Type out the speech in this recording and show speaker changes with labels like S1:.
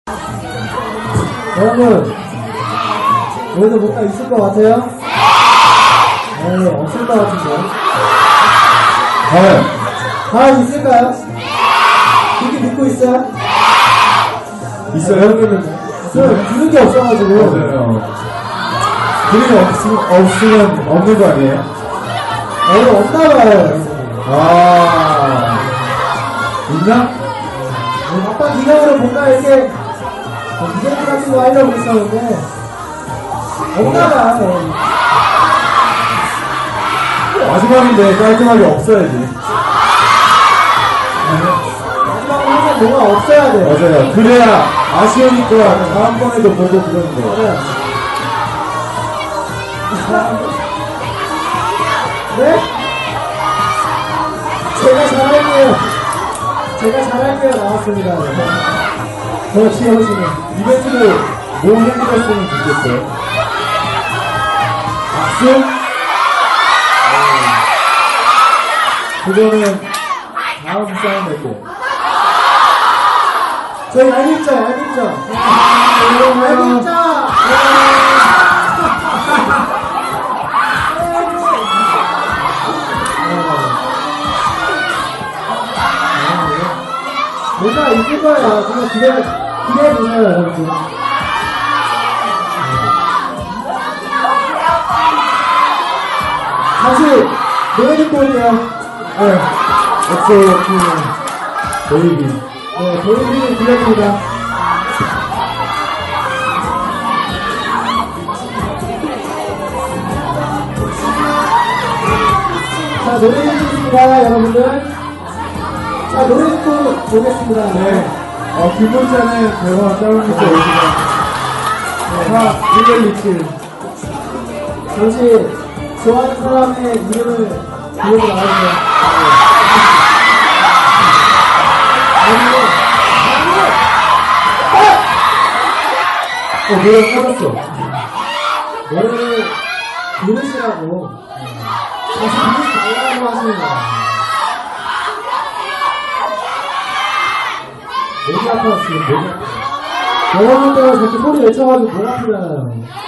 S1: 여러분, 여기서 뭔가 있을 것 같아요? 네, 없을 것 같은데. 과연 있을까요? 그렇게 믿고 있어요?
S2: 있어요?
S1: 들은 게 없어가지고.
S2: 맞아요. 그림이 없으면 없는 거 아니에요?
S1: 없나봐요.
S2: 있나?
S1: 아빠 기념으로 뭔가 이렇게 이벤트 같은 거 하려고 했었는데 없나봐요.
S2: 마지막인데 깔끔하게 없어야지.
S1: 마지막으로 항상 뭐가 없어야 돼.
S2: 맞아요. 그래야 아쉬우니까 다음번에도 보고 그러는 거.
S1: 맞아요. 네? 제가 잘할게요 나왔습니다. 저 지어지는
S2: 이벤트를 뭐 해드렸으면 좋겠어요? 박수? 그거는 다음 싸움할 때.
S1: 저희 얄밉죠. 뭔가 있을 거예요. 정말 기대해보세요, 여러분. 다시 노래 듣고 올게요.
S2: 엑소 보이비.
S1: 네, 보이비를 들려드립니다. 자, 노래 듣겠습니다, 여러분들. 자, 노래 듣고 보겠습니다.
S2: 네. 김문자는 대화 짜증내서 오시면 117.
S1: 잠시 좋아하는 사람의 이름을 부르고 나와주세요.
S2: 노래 꺼졌어.
S1: 노래를 부르시라고 다시 부르지 말라고 하시는 거야. 목이 아파서 지금 목이 아파. 여러분들 저렇게 소리 외쳐가지고 목 아프잖아요.